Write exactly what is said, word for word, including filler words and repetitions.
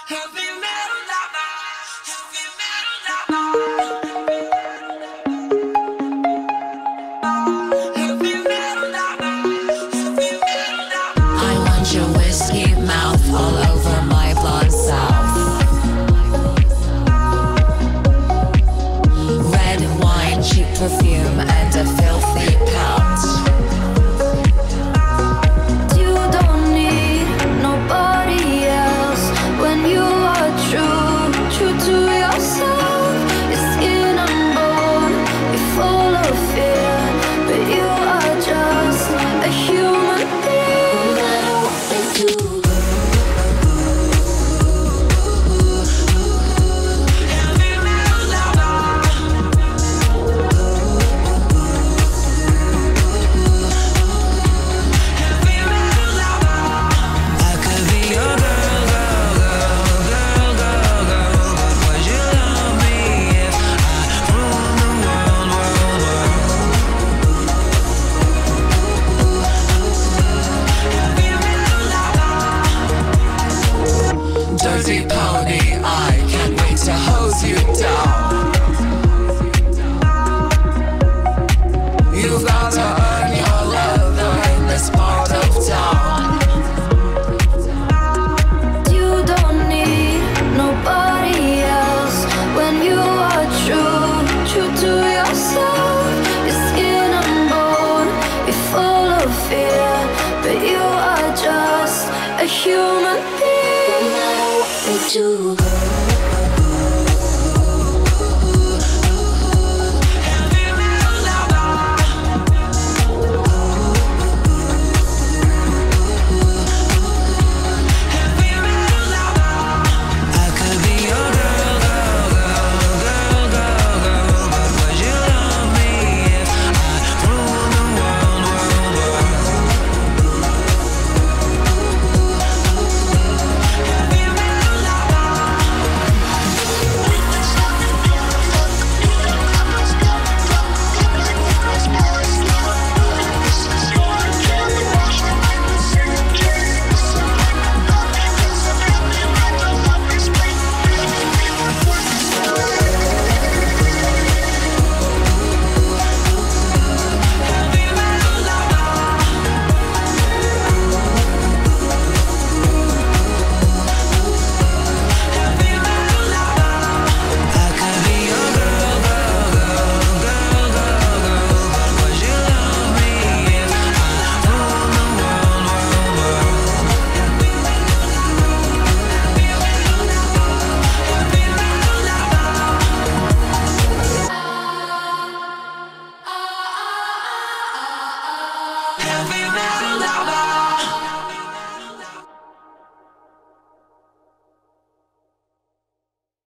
Heavy metal lover, heavy metal lover, heavy metal lover, heavy metal lover. I want your whiskey mouth all over my blonde south. Red wine, cheap perfume, and a filthy pout. You don't need nobody else when you are true, true to yourself. Your skin and bone, you're full of fear, but you are just a human being. No matter what they do. Dirty pony, I can't wait to hose you down. You've got to earn your leather in this part of town. You don't need nobody else when you are true, true to yourself. Your skin and bone, you're full of fear, but you are just a human being. No matter what they do.